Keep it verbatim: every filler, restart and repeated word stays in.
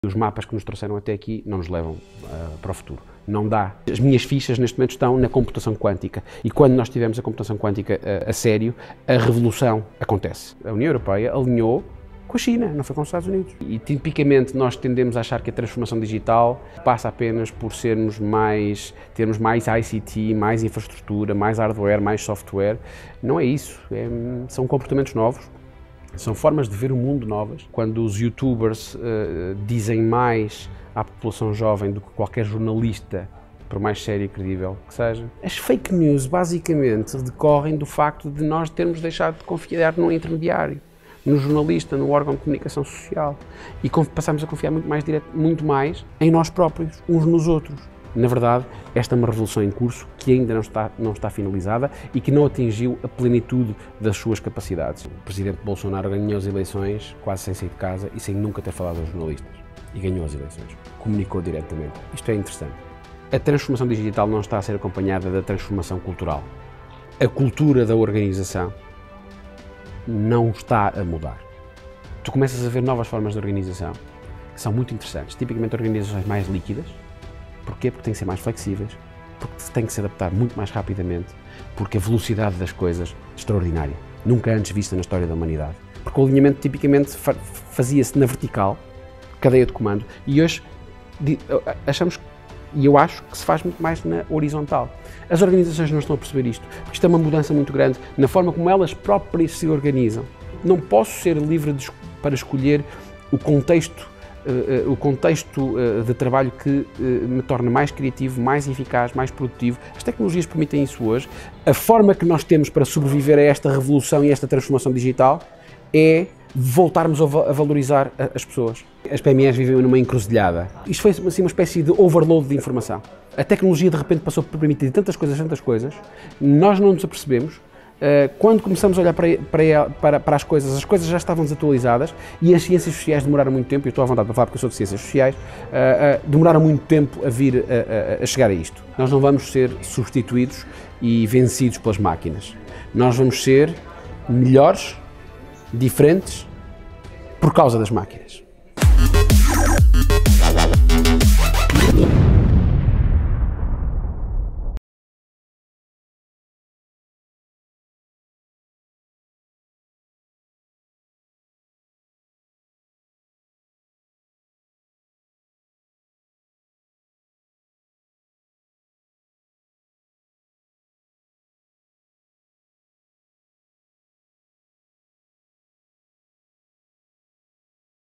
Os mapas que nos trouxeram até aqui não nos levam uh, para o futuro. Não dá. As minhas fichas neste momento estão na computação quântica e quando nós tivermos a computação quântica uh, a sério, a revolução acontece. A União Europeia alinhou com a China, não foi com os Estados Unidos. E tipicamente nós tendemos a achar que a transformação digital passa apenas por sermos mais, termos mais I C T, mais infraestrutura, mais hardware, mais software. Não é isso. É, são comportamentos novos. São formas de ver o mundo novas. Quando os youtubers uh, dizem mais à população jovem do que qualquer jornalista, por mais sério e credível que seja, as fake news basicamente decorrem do facto de nós termos deixado de confiar num intermediário, no jornalista, no órgão de comunicação social e passamos a confiar muito mais, direto, muito mais em nós próprios, uns nos outros. Na verdade, esta é uma revolução em curso que ainda não está, não está finalizada e que não atingiu a plenitude das suas capacidades. O presidente Bolsonaro ganhou as eleições quase sem sair de casa e sem nunca ter falado aos jornalistas. E ganhou as eleições. Comunicou diretamente. Isto é interessante. A transformação digital não está a ser acompanhada da transformação cultural. A cultura da organização não está a mudar. Tu começas a ver novas formas de organização que são muito interessantes. Tipicamente organizações mais líquidas. Porquê? Porque têm que ser mais flexíveis, porque têm que se adaptar muito mais rapidamente, porque a velocidade das coisas é extraordinária, nunca antes vista na história da humanidade. Porque o alinhamento tipicamente fazia-se na vertical, cadeia de comando, e hoje achamos, e eu acho que se faz muito mais na horizontal. As organizações não estão a perceber isto, porque isto é uma mudança muito grande na forma como elas próprias se organizam. Não posso ser livre de, para escolher o contexto Uh, uh, o contexto uh, de trabalho que uh, me torna mais criativo, mais eficaz, mais produtivo. As tecnologias permitem isso hoje. A forma que nós temos para sobreviver a esta revolução e a esta transformação digital é voltarmos a, a valorizar a, as pessoas. As P M Es vivem numa encruzilhada. Isto foi assim, uma espécie de overload de informação. A tecnologia de repente passou por permitir tantas coisas, tantas coisas, nós não nos apercebemos. Quando começamos a olhar para, para, para, para as coisas, as coisas já estavam desatualizadas e as ciências sociais demoraram muito tempo, eu estou à vontade para falar porque eu sou de ciências sociais, uh, uh, demoraram muito tempo a vir a, a, a chegar a isto. Nós não vamos ser substituídos e vencidos pelas máquinas. Nós vamos ser melhores, diferentes, por causa das máquinas.